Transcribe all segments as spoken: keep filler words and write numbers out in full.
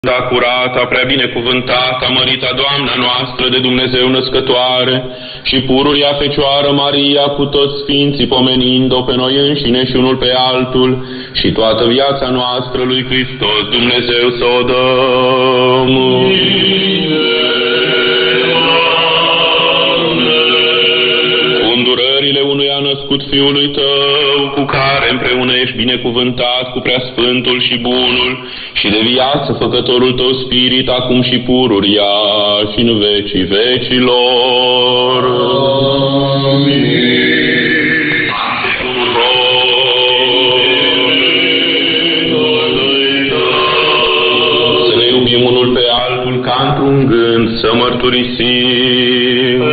Ta curată, prea binecuvântată, mărita Doamna noastră de Dumnezeu născătoare și pururia Fecioară Maria cu toți sfinții, pomenind-o pe noi înșine și unul pe altul și toată viața noastră lui Hristos Dumnezeu să o dăm. Îndurările unuia născut Fiului Tău, cu care împreună ești binecuvântat cu preasfântul și bunul și de viață făcătorul Tău Spirit, acum și pururia și în vecii vecilor. Amin. Să ne iubim unul pe altul ca într-un gând, să mărturisim.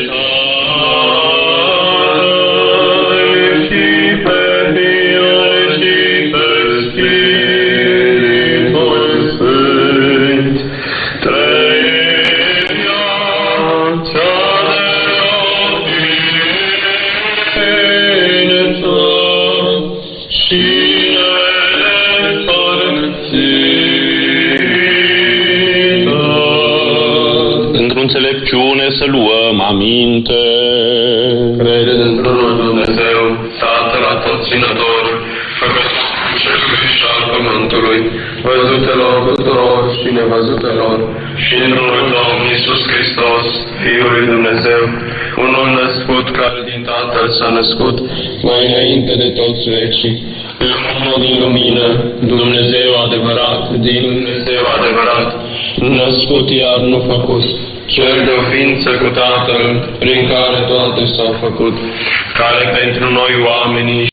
Înțelepciune să luăm aminte. Crede într-unul Dumnezeu, Tatăl Atotținător, Făcătorul cerului și al pământului, văzutelor tuturor și nevăzutelor, și într-unul Domn Iisus Hristos, Fiul lui Dumnezeu, unul născut care din Tatăl s-a născut, mai înainte de toți vecii, lumină din lumină, Dumnezeu adevărat, din Dumnezeu adevărat, născut iar nu făcut, cel de o ființă cu Tatăl, prin care toate s-au făcut, care pentru noi oamenii